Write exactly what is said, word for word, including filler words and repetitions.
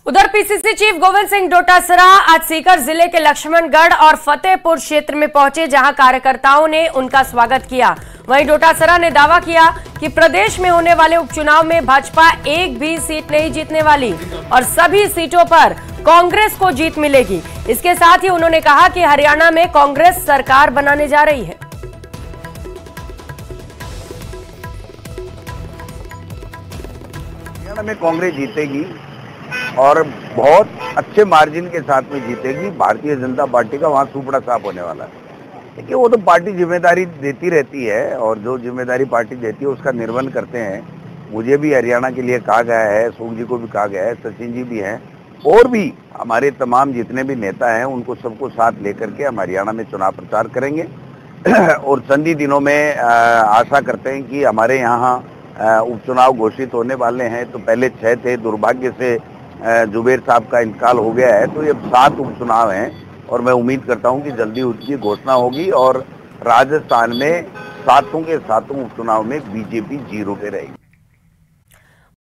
उधर PCC chief Govind Singh Dotasra आज सीकर जिले के लक्ष्मणगढ़ और फतेहपुर क्षेत्र में पहुंचे, जहां कार्यकर्ताओं ने उनका स्वागत किया। वहीं डोटासरा ने दावा किया कि प्रदेश में होने वाले उपचुनाव में भाजपा एक भी सीट नहीं जीतने वाली और सभी सीटों पर कांग्रेस को जीत मिलेगी। इसके साथ ही उन्होंने कहा कि हरियाणा में कांग्रेस सरकार बनाने जा रही है। हरियाणा में कांग्रेस जीतेगी और बहुत अच्छे मार्जिन के साथ में जीतेगी। भारतीय जनता पार्टी का वहाँ सुपड़ा साफ होने वाला है। देखिए, वो तो पार्टी जिम्मेदारी देती रहती है और जो जिम्मेदारी पार्टी देती है उसका निर्वहन करते हैं। मुझे भी हरियाणा के लिए कहा गया है, सुख जी को भी कहा गया है, सचिन जी भी हैं और भी हमारे तमाम जितने भी नेता हैं उनको सबको साथ लेकर के हम हरियाणा में चुनाव प्रचार करेंगे और संधि दिनों में आशा करते हैं कि हमारे यहाँ उपचुनाव घोषित होने वाले हैं। तो पहले छह थे, दुर्भाग्य से जुबेर साहब का इंतकाल हो गया है, तो ये सात उपचुनाव हैं और मैं उम्मीद करता हूं कि जल्दी उसकी घोषणा होगी और राजस्थान में सातों के सातों उपचुनाव में बीजेपी जीरो पे रहेगी।